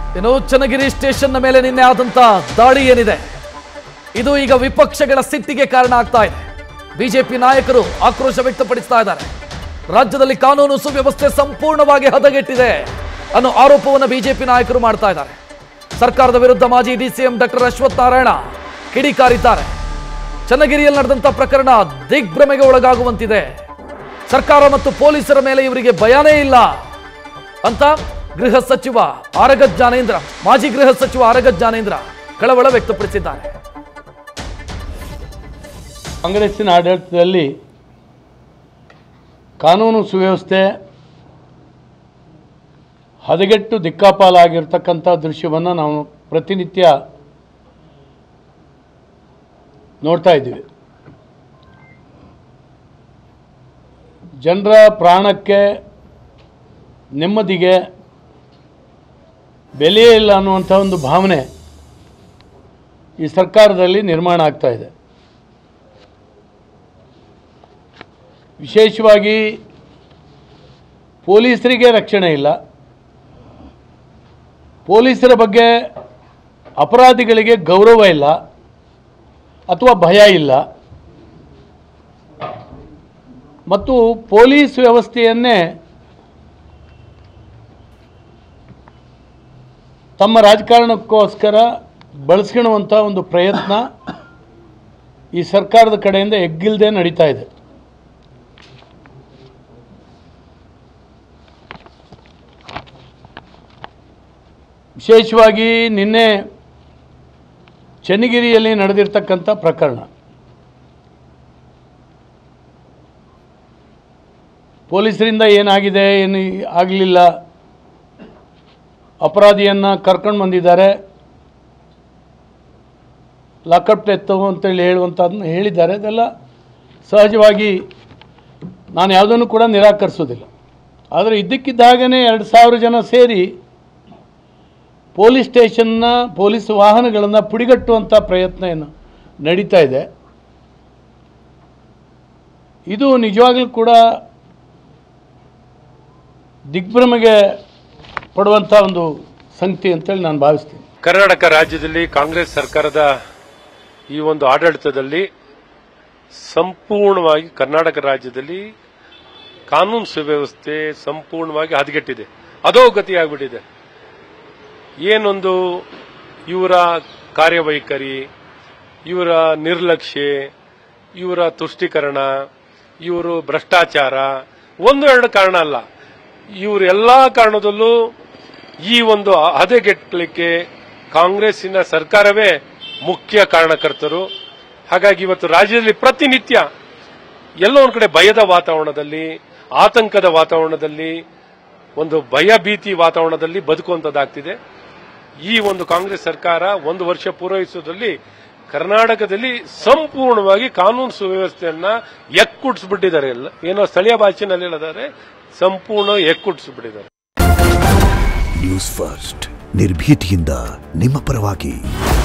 ಇನ್ನು ಚನ್ನಗಿರಿ ಸ್ಟೇಷನ್ನ ಮೇಲೆ ನಿನ್ನೆ ಆದಂತ ದಾಳಿ ಏನಿದೆ ಇದು ಈಗ ವಿಪಕ್ಷಗಳ ಸಿಟ್ಟಿಗೆ ಕಾರಣ ಆಗ್ತಾ ಇದೆ. ಬಿಜೆಪಿ ನಾಯಕರು ಆಕ್ರೋಶ ವ್ಯಕ್ತಪಡಿಸ್ತಾ ಇದ್ದಾರೆ. ರಾಜ್ಯದಲ್ಲಿ ಕಾನೂನು ಸುವ್ಯವಸ್ಥೆ ಸಂಪೂರ್ಣವಾಗಿ ಹದಗೆಟ್ಟಿದೆ ಅನ್ನೋ ಆರೋಪವನ್ನು ಬಿಜೆಪಿ ನಾಯಕರು ಮಾಡ್ತಾ ಇದ್ದಾರೆ. ಸರ್ಕಾರದ ವಿರುದ್ಧ ಮಾಜಿ ಡಿಸಿಎಂ ಡಾಕ್ಟರ್ ಅಶ್ವಥ್ ನಾರಾಯಣ ಕಿಡಿಕಾರಿದ್ದಾರೆ. ಚನ್ನಗಿರಿಯಲ್ಲಿ ನಡೆದಂತ ಪ್ರಕರಣ ದಿಗ್ಭ್ರಮೆಗೆ ಒಳಗಾಗುವಂತಿದೆ. ಸರ್ಕಾರ ಮತ್ತು ಪೊಲೀಸರ ಮೇಲೆ ಇವರಿಗೆ ಭಯನೇ ಇಲ್ಲ ಅಂತ ಗೃಹ ಸಚಿವ ಆರಗ ಜ್ಞಾನೇಂದ್ರ, ಮಾಜಿ ಗೃಹ ಸಚಿವ ಆರಗ ಜ್ಞಾನೇಂದ್ರ ಕಳವಳ ವ್ಯಕ್ತಪಡಿಸಿದ್ದಾರೆ. ಕಾಂಗ್ರೆಸ್ಸಿನ ಆಡಳಿತದಲ್ಲಿ ಕಾನೂನು ಸುವ್ಯವಸ್ಥೆ ಹದಗೆಟ್ಟು ದಿಕ್ಕಾಪಾಲಾಗಿರ್ತಕ್ಕಂಥ ದೃಶ್ಯವನ್ನು ನಾವು ಪ್ರತಿನಿತ್ಯ ನೋಡ್ತಾ ಇದ್ದೀವಿ. ಜನರ ಪ್ರಾಣಕ್ಕೆ ನೆಮ್ಮದಿಗೆ ಬೆಲೆಯೇ ಇಲ್ಲ ಅನ್ನುವಂಥ ಒಂದು ಭಾವನೆ ಈ ಸರ್ಕಾರದಲ್ಲಿ ನಿರ್ಮಾಣ ಆಗ್ತಾ ಇದೆ. ವಿಶೇಷವಾಗಿ ಪೊಲೀಸರಿಗೆ ರಕ್ಷಣೆ ಇಲ್ಲ, ಪೊಲೀಸರ ಬಗ್ಗೆ ಅಪರಾಧಿಗಳಿಗೆ ಗೌರವ ಇಲ್ಲ ಅಥವಾ ಭಯ ಇಲ್ಲ, ಮತ್ತು ಪೊಲೀಸ್ ವ್ಯವಸ್ಥೆಯನ್ನೇ ತಮ್ಮ ರಾಜಕಾರಣಕ್ಕೋಸ್ಕರ ಬಳಸ್ಕೊಳ್ಳುವಂಥ ಒಂದು ಪ್ರಯತ್ನ ಈ ಸರ್ಕಾರದ ಕಡೆಯಿಂದ ಎಗ್ಗಿಲ್ಲದೆ ನಡೀತಾ ಇದೆ. ವಿಶೇಷವಾಗಿ ನಿನ್ನೆ ಚನ್ನಗಿರಿಯಲ್ಲಿ ನಡೆದಿರ್ತಕ್ಕಂಥ ಪ್ರಕರಣ, ಪೊಲೀಸರಿಂದ ಏನಾಗಿದೆ ಏನು ಆಗಲಿಲ್ಲ, ಅಪರಾಧಿಯನ್ನು ಕರ್ಕೊಂಡು ಬಂದಿದ್ದಾರೆ, ಲಾಕಪ್ ಡೆತ್ ಅಂತೇಳಿ ಹೇಳುವಂಥದ್ದನ್ನು ಹೇಳಿದ್ದಾರೆ. ಅದೆಲ್ಲ ಸಹಜವಾಗಿ ನಾನು ಯಾವುದನ್ನು ಕೂಡ ನಿರಾಕರಿಸೋದಿಲ್ಲ. ಆದರೆ ಇದ್ದಕ್ಕಿದ್ದಾಗನೇ 2000 ಜನ ಸೇರಿ ಪೊಲೀಸ್ ಸ್ಟೇಷನ್ನ ಪೊಲೀಸ್ ವಾಹನಗಳನ್ನು ಪುಡಿಗಟ್ಟುವಂಥ ಪ್ರಯತ್ನ ಏನು ನಡೀತಾ ಇದೆ, ಇದು ನಿಜವಾಗ್ಲೂ ಕೂಡ ದಿಗ್ಭ್ರಮೆಗೆ ಪಡುವಂಥ ಒಂದು ಸಂಗತಿ ಅಂತೇಳಿ ನಾನು ಭಾವಿಸ್ತೀನಿ. ಕರ್ನಾಟಕ ರಾಜ್ಯದಲ್ಲಿ ಕಾಂಗ್ರೆಸ್ ಸರ್ಕಾರದ ಈ ಒಂದು ಆಡಳಿತದಲ್ಲಿ ಸಂಪೂರ್ಣವಾಗಿ ಕರ್ನಾಟಕ ರಾಜ್ಯದಲ್ಲಿ ಕಾನೂನು ಸುವ್ಯವಸ್ಥೆ ಸಂಪೂರ್ಣವಾಗಿ ಹದಗೆಟ್ಟಿದೆ, ಅಧೋಗತಿಯಾಗ್ಬಿಟ್ಟಿದೆ. ಏನೊಂದು ಇವರ ಕಾರ್ಯವೈಖರಿ, ಇವರ ನಿರ್ಲಕ್ಷ್ಯ, ಇವರ ತುಷ್ಟೀಕರಣ, ಇವರು ಭ್ರಷ್ಟಾಚಾರ, 1-2 ಕಾರಣ ಅಲ್ಲ, ಇವರೆಲ್ಲಾ ಕಾರಣದಲ್ಲೂ ಈ ಒಂದು ಹದಗೆಟ್ಟಲಿಕ್ಕೆ ಕಾಂಗ್ರೆಸ್ಸಿನ ಸರ್ಕಾರವೇ ಮುಖ್ಯ ಕಾರಣಕರ್ತರು. ಹಾಗಾಗಿ ಇವತ್ತು ರಾಜ್ಯದಲ್ಲಿ ಪ್ರತಿನಿತ್ಯ ಎಲ್ಲೋ ಒಂದು ಕಡೆ ಭಯದ ವಾತಾವರಣದಲ್ಲಿ, ಆತಂಕದ ವಾತಾವರಣದಲ್ಲಿ, ಒಂದು ಭಯ ಭೀತಿ ವಾತಾವರಣದಲ್ಲಿ ಬದುಕುವಂತದ್ದಾಗ್ತಿದೆ. ಈ ಒಂದು ಕಾಂಗ್ರೆಸ್ ಸರ್ಕಾರ 1 ವರ್ಷ ಪೂರೈಸುವುದರಲ್ಲಿ ಕರ್ನಾಟಕದಲ್ಲಿ ಸಂಪೂರ್ಣವಾಗಿ ಕಾನೂನು ಸುವ್ಯವಸ್ಥೆಯನ್ನ ಎಕ್ಕುಟ್ಟಿಸ್ಬಿಟ್ಟಿದ್ದಾರೆ. ಏನೋ ಸ್ಥಳೀಯ ಭಾಷೆನಲ್ಲಿ ಹೇಳಿದ್ದಾರೆ, ಸಂಪೂರ್ಣ ಎಕ್ಕುಟ್ಟಿಸ್ಬಿಟ್ಟಿದ್ದಾರೆ. ನ್ಯೂಸ್ ಫಸ್ಟ್ ನಿರ್ಭೀತಿಯಿಂದ ನಿಮ್ಮ ಪರವಾಗಿ.